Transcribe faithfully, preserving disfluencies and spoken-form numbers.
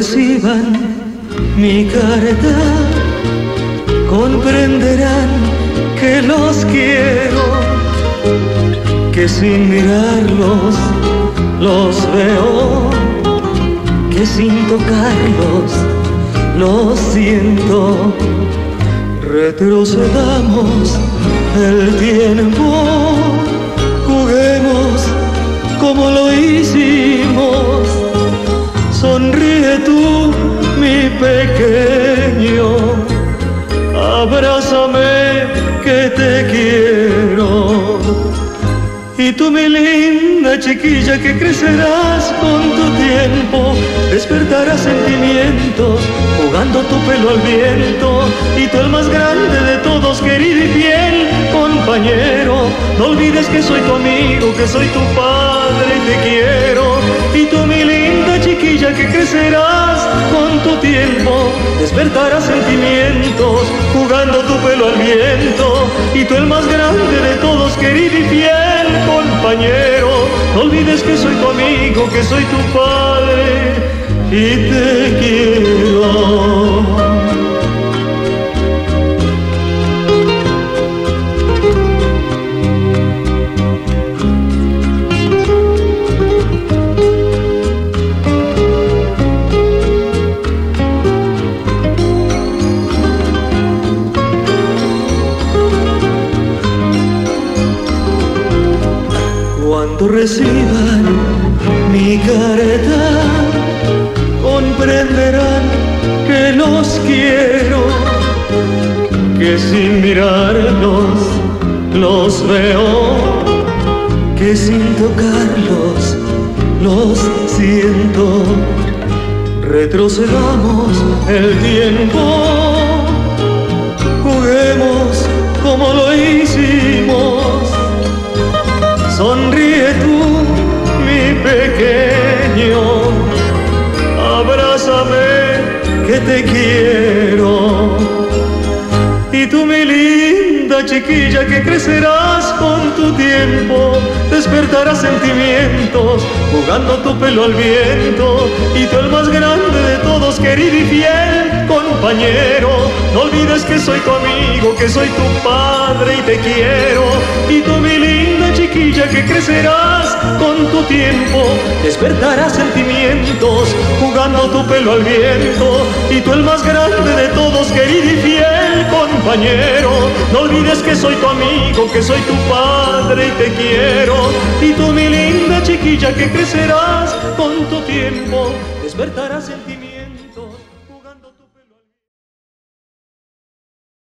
reciban mi carta, comprenderán que los quiero, que sin mirarlos los veo, que sin tocarlos los siento. Retrocedamos el tiempo, juguemos como lo hicimos. Sonríe tú, mi pequeño, abrázame que te quiero. Y tú, mi linda chiquilla, que crecerás con tu tiempo, despertarás sentimientos jugando tu pelo al viento. Y tú, el más grande de todos, querido y fiel compañero, no olvides que soy tu amigo, que soy tu padre y te quiero. Y tú, mi linda chiquilla, que crecerás con tu tiempo, despertarás sentimientos jugando tu pelo al viento. Y tú, el más grande de todos, querido y fiel compañero, no olvides que soy tu amigo, que soy tu padre y te quiero. Cuando reciban mi carta, comprenderán que los quiero, que sin mirarlos los veo, que sin tocarlos los siento. Retrocedamos el tiempo, juguemos como lo hicimos. Sonríe tú, mi pequeño, abrázame que te quiero. Y tú, mi linda chiquilla, que crecerás con tu tiempo, despertarás sentimientos jugando tu pelo al viento. Y tú, el más grande de todos, querido y fiel compañero, no olvides que soy tu amigo, que soy tu padre y te quiero. Y tú, mi linda chiquilla, que crecerás con tu tiempo, despertarás sentimientos jugando tu pelo al viento. Y tú, el más grande de todos, querido y fiel compañero, no olvides que soy tu amigo, que soy tu padre y te quiero. Y tú, mi linda chiquilla, que crecerás con tu tiempo, despertarás sentimientos